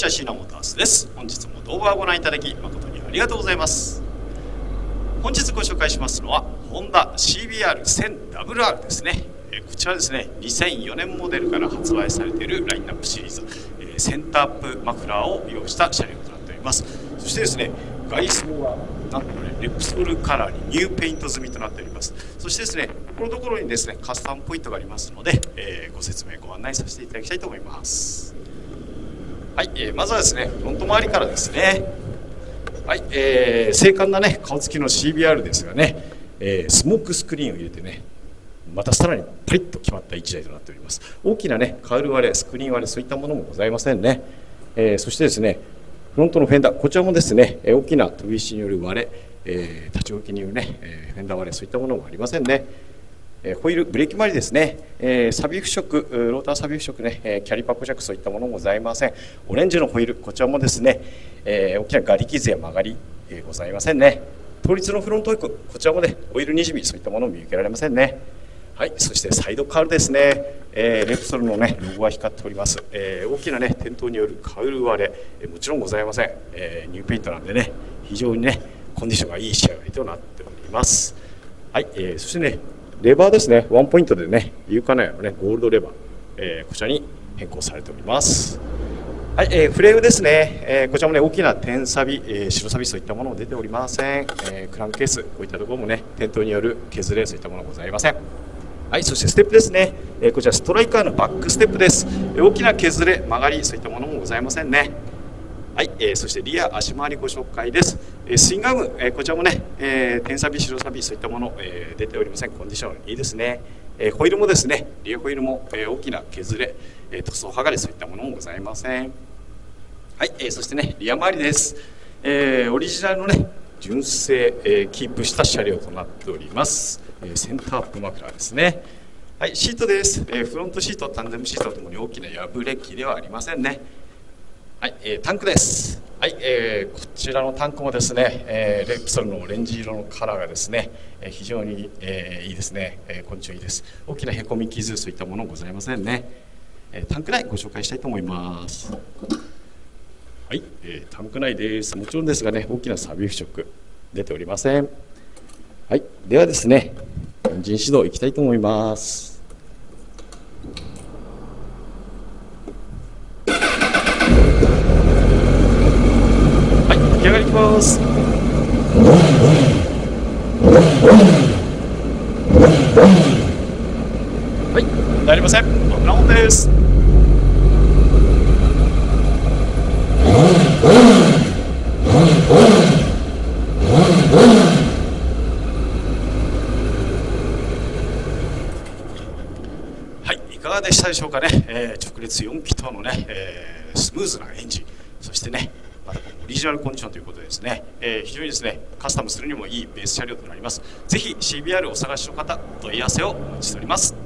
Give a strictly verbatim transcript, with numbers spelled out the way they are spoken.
社シーナモータースです。本日も動画をご覧いただき誠にありがとうございます。本日ご紹介しますのはホンダ シービーアールせんダブルアール ですね。こちらですね、にせんよねんモデルから発売されているラインナップシリーズ、センターアップマフラーを用した車両となっております。そしてですね、外装はなんとね、レプソルカラーにニューペイント済みとなっております。そしてですね、このところにですね、カスタムポイントがありますので、えー、ご説明ご案内させていただきたいと思います。はい、えー、まずはですね、フロント周りからですね。はい、えー、精悍なね、顔つきの シービーアール ですがね、えー、スモークスクリーンを入れてね、またさらにパリッと決まったいちだいとなっております。大きなね、カウル割れ、スクリーン割れ、そういったものもございませんね。えー、そしてですね、フロントのフェンダー、こちらもですね、大きな飛び石による割れ、えー、立ち置きによるね、えー、フェンダー割れ、そういったものもありませんね。えー、ホイール、ブレーキ周りですね、えー、サビ腐食、ローターサビ腐食ね、えー、キャリパー固着、そういったものもございません。オレンジのホイール、こちらもですね、えー、大きなガリ傷や曲がり、えー、ございませんね。倒立のフロントホイール、こちらもね、オイルにじみ、そういったものも見受けられませんね。はい、そしてサイドカウルですね、えー、レプソルの、ね、ロゴが光っております。えー、大きな、ね、転倒によるカウル割れ、えー、もちろんございません。えー、ニューペイントなんでね、非常にね、コンディションがいい仕上がりとなっております。はい、えー、そしてね、レバーですね、ワンポイントでね、有価内のね、ゴールドレバー、えー、こちらに変更されております。はい、えー、フレームですね、えー、こちらもね、大きな点錆、えー、白錆そういったものも出ておりません。えー、クランクケース、こういったところもね、転倒による削れ、そういったものございません。はい、そしてステップですね、えー、こちらストライカーのバックステップです。えー、大きな削れ、曲がり、そういったものもございませんね。はい、えー、そしてリア足回りご紹介です。えー、スイングアーム、えー、こちらもね、えー、点錆、白錆、そういったもの、えー、出ておりません。コンディションいいですね。えー、ホイールもですね、リアホイールも、えー、大きな削れ、えー、塗装剥がれ、そういったものもございません。はい、えー、そしてね、リア周りです。えー、オリジナルのね、純正、えー、キープした車両となっております。えー、センターアップマフラーですね。はい、シートです。えー、フロントシート、タンデムシートともに大きな破れ機ではありませんね。はい、えー、タンクです。はい、えー、こちらのタンクもですね、えー、レプソルのオレンジ色のカラーがですね、えー、非常に、えー、いいですね、えー、コンディションいいです。大きなへこみ傷、そういったものございませんね。えー、タンク内ご紹介したいと思います。はい、えー、タンク内です。もちろんですがね、大きな錆腐食出ておりません。はい、ではですね、エンジン始動いきたいと思います。はい、出来上がりいきます。はい、問題ありません。危なオンです。はい、いかがでしたでしょうかね。えー、直列よん気筒のね、えー、スムーズなエンジン、そしてね、またこのオリジナルコンディションということでですね、えー、非常にですね、カスタムするにもいいベース車両となります。ぜひ シービーアール をお探しの方、お問い合わせをお待ちしております。